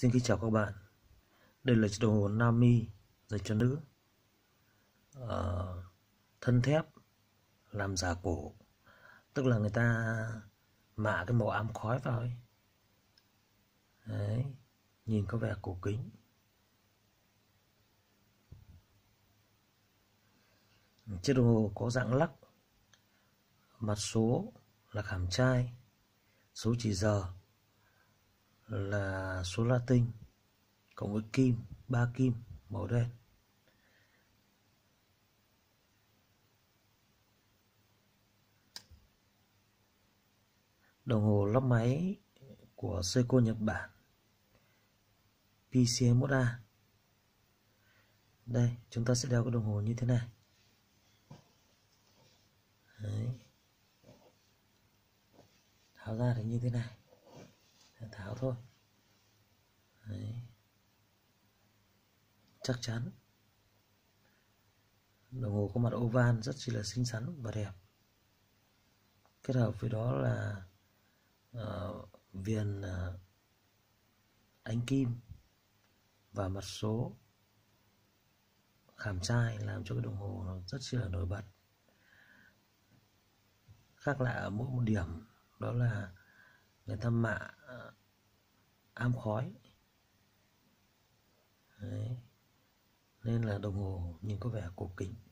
Xin kính chào các bạn. Đây là chiếc đồng hồ Nami dành cho nữ, thân thép, làm giả cổ, tức là người ta mạ cái màu ám khói vào ấy. Đấy, nhìn có vẻ cổ kính. Chiếc đồng hồ có dạng lắc, mặt số là khảm trai, số chỉ giờ là số Latin cộng với kim, 3 kim màu đen. Đồng hồ lắp máy của Seiko Nhật Bản, PCM1A. Đây, chúng ta sẽ đeo cái đồng hồ như thế này. Đấy. Tháo ra thì như thế này. Tháo thôi. Đấy. Chắc chắn. Đồng hồ có mặt oval rất chỉ là xinh xắn và đẹp. Kết hợp với đó là viền ánh kim và mặt số khảm trai làm cho cái đồng hồ nó rất là nổi bật. Khác lạ ở mỗi một điểm, đó là người ta mạ ám khói. Đấy. Nên là đồng hồ nhìn có vẻ cổ kính.